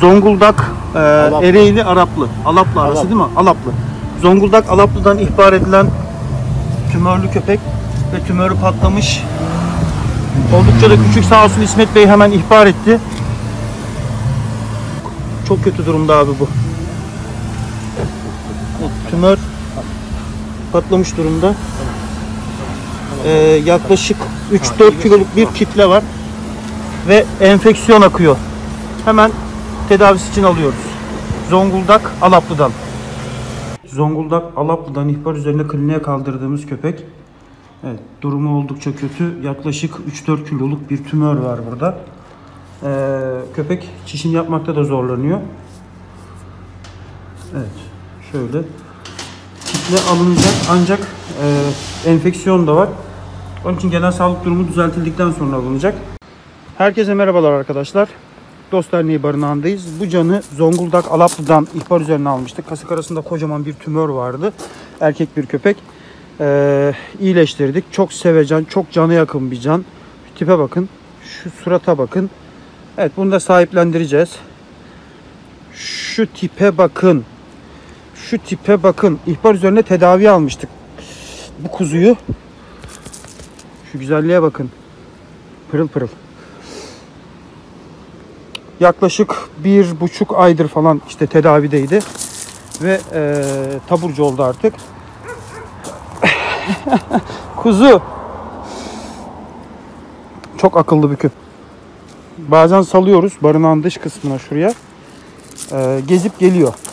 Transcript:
Zonguldak, Ereğli, Araplı. Alaplı arası değil mi? Alaplı. Zonguldak, Alaplı'dan ihbar edilen tümörlü köpek ve tümörü patlamış. Oldukça da küçük, sağ olsun İsmet Bey hemen ihbar etti. Çok kötü durumda abi bu. Tümör patlamış durumda. Yaklaşık 3-4 kiloluk bir kitle var ve enfeksiyon akıyor. Hemen tedavisi için alıyoruz. Zonguldak, Alaplı'dan. Zonguldak, Alaplı'dan ihbar üzerine kliniğe kaldırdığımız köpek. Evet, durumu oldukça kötü. Yaklaşık 3-4 kiloluk bir tümör var burada. Köpek çişim yapmakta da zorlanıyor. Evet, şöyle. Kitle alınacak ancak enfeksiyon da var. Onun için genel sağlık durumu düzeltildikten sonra alınacak. Herkese merhabalar arkadaşlar. Dost Derneği barınağındayız. Bu canı Zonguldak, Alaplı'dan ihbar üzerine almıştık. Kasık arasında kocaman bir tümör vardı. Erkek bir köpek. İyileştirdik. Çok sevecen, çok cana yakın bir can. Şu tipe bakın. Şu surata bakın. Evet, bunu da sahiplendireceğiz. Şu tipe bakın. Şu tipe bakın. İhbar üzerine tedavi almıştık bu kuzuyu. Şu güzelliğe bakın. Pırıl pırıl. Yaklaşık 1,5 aydır falan işte tedavideydi. Ve taburcu oldu artık. Kuzu. Çok akıllı bir köpek. Bazen salıyoruz barınağın dış kısmına şuraya. Gezip geliyor.